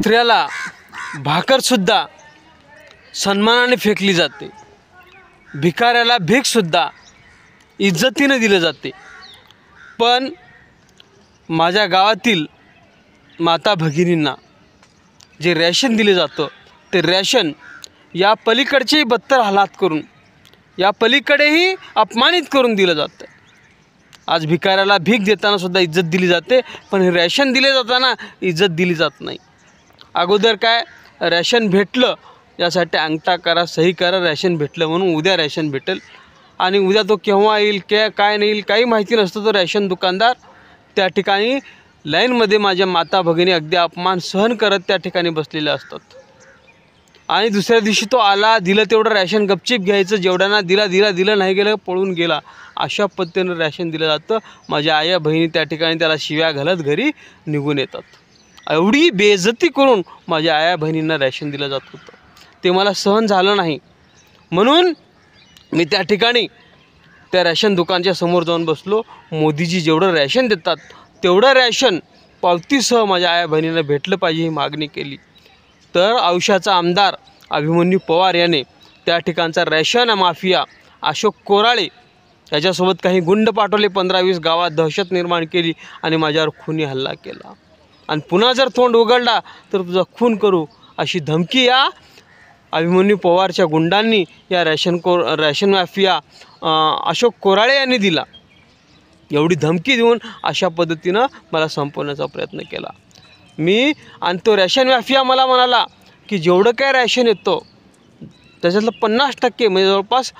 कुत्र्याला भाकरसुद्धा सन्मानाने फेकली जाते, भिकाऱ्याला भीकसुद्धा इज्जतीने दिले जाते। पण माझ्या गावातील माता भगिनींना जे रॅशन दिले जातं ते रॅशन या पलीकडचेही बत्तर हालात करून, या पलीकडेही अपमानित करून दिलं जातं। आज भिकाऱ्याला भीक देताना सुद्धा इज्जत दिली जाते, पण हे रॅशन दिले जाताना इज्जत दिली जात नाही। अगोदर काय रॅशन भेटलं यासाठी अंगठा करा, सही करा, रॅशन भेटलं म्हणून उद्या रॅशन भेटेल, आणि उद्या तो केव्हा येईल काय नाही येईल काही माहिती नसतं। तो रॅशन दुकानदार त्या ठिकाणी लाईनमध्ये माझ्या माता भगिनी अगदी अपमान सहन करत त्या ठिकाणी बसलेले असतात, आणि दुसऱ्या दिवशी तो आला, दिलं तेवढं रॅशन गपचीप घ्यायचं, जेवढ्यांना दिलं नाही गेलं पळून गेला, अशा पद्धतीनं रॅशन दिलं जातं। माझ्या आया बहिणी त्या ठिकाणी त्याला शिव्या घालत घरी निघून येतात। एवढी बेइज्जती करून माझ्या आया बहिणींना रॅशन दिलं जात होतं, ते मला सहन झालं नाही। म्हणून मी त्या ठिकाणी त्या रॅशन दुकानच्या समोर जाऊन बसलो। मोदीजी जेवढं रॅशन देतात तेवढं रॅशन पावतीसह माझ्या आया बहिणींना भेटलं पाहिजे ही मागणी केली। तर औशाचा आमदार अभिमन्यू पवार याने त्या ठिकाणचा रॅशन माफिया अशोक कोराळे याच्यासोबत काही गुंड पाठवले, 15-20 गावात दहशत निर्माण केली आणि माझ्यावर खूनी हल्ला केला, आणि पुन्हा जर तोंड उघडला तर तुझा खून करू अशी धमकी या अभिमन्यू पवारच्या गुंडांनी या रॅशन माफिया अशोक कोराळे यांनी दिला। एवढी धमकी देऊन अशा पद्धतीनं मला संपवण्याचा प्रयत्न केला मी। आणि तो रॅशन माफिया मला म्हणाला की जेवढं काय रॅशन येतो त्याच्यातलं 50% म्हणजे जवळपास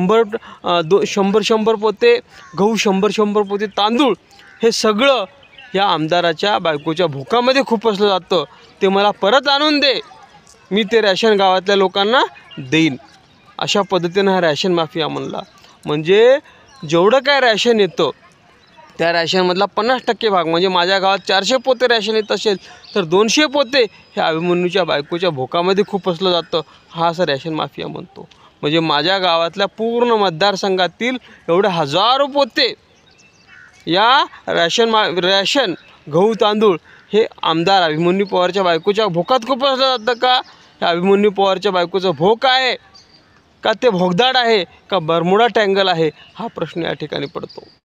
100 पोते गहू, 100 पोते तांदूळ, हे सगळं या आमदाराच्या बायकोच्या भोकामध्ये खुपसलं जातं, ते मला परत आणून दे, मी ते रॅशन गावातल्या लोकांना देईन, अशा पद्धतीनं हा रॅशन माफिया म्हणला। म्हणजे जेवढं काय रॅशन येतं त्या रॅशनमधला 50% भाग, म्हणजे माझ्या गावात 400 पोते रॅशन येत असेल तर 200 पोते हे अभिमन्यूच्या बायकोच्या भोकामध्ये खुपसलं जातं, हा असा रॅशन माफिया म्हणतो। म्हणजे माझ्या गावातल्या पूर्ण मतदारसंघातील एवढे हजारो पोते या रॅशन गहू तांदूळ हे आमदार अभिमन्यू पवारच्या बायकोच्या भोकात खुपसलं जातं का? हे अभिमन्यू पवारच्या बायकोचं भोक आहे का, ते भोगदाड आहे का, बरमुडा टँगल आहे, हा प्रश्न या ठिकाणी पडतो।